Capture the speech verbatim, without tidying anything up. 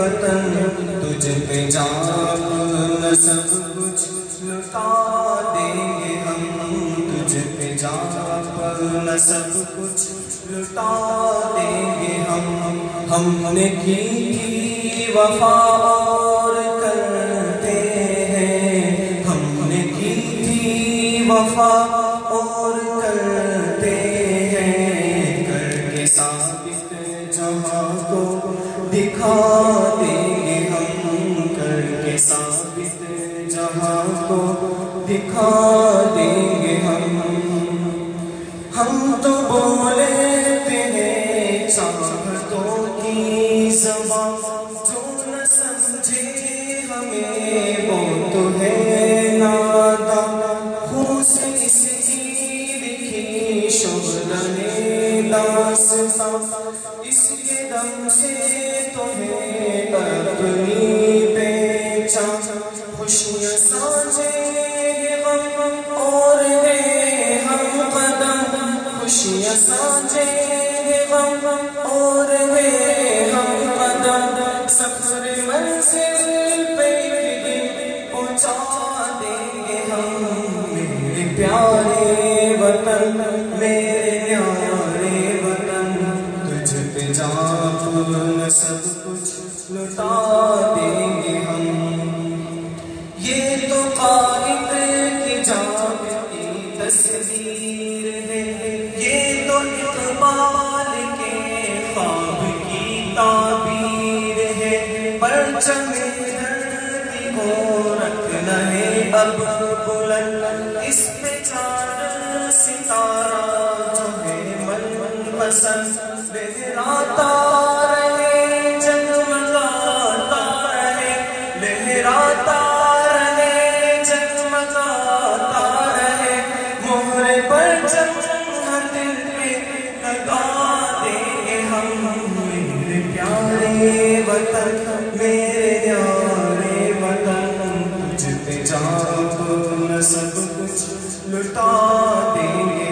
وطن تجھ پہ جان سب کچھ لٹا دیں گے ہم، تجھ پہ جان سب کچھ لٹا دیں گے ہم۔ ہم نے کی تھی وفا اور کرتے ہیں، ہم نے کی تھی وفا اور کرتے ہیں، کر کے ثابت جہاں کو دکھا دیں گے ہم، کر کے ثابت جہاں کو دکھا دیں گے ہم۔ ہم تو بولے ہیں چاہتوں کی زبان، جو نہ سمجھے ہمیں وہ تو ہے نادان، خون سے اس کی لکھی شعلۂ داستاں، اس کے دم سے تو ہے اپنی پہچان، خوشیاں سانجے غم اور ہے ہم قدم، خوشیاں سانجے غم اور ہے ہم قدم، سفر منزل پہ ایک دن پہنچا دیں گے ہم۔ میرے پیارے وطن، میرے پیارے وطن، تجھ پہ جان سب کچھ لٹا دیں گے ہم۔ یہ تو قائد کی جاگتی تصویر ہے، یہ تو اقبال کے خواب کی تعبیر ہے، پرچم دھرتی کو رکھنا ہے اب بلند، اس پہ چاند ستارہ جو ہے من پسند لہراتا رہے، جگمگاتا رہے، لہراتا رہے، جگمگاتا رہے، مہر پرچم دل پہ لگا دیں گے ہم۔ میرے پیارے وطن، میرے پیارے وطن، تجھ پہ جان سب کچھ لٹا دیں گے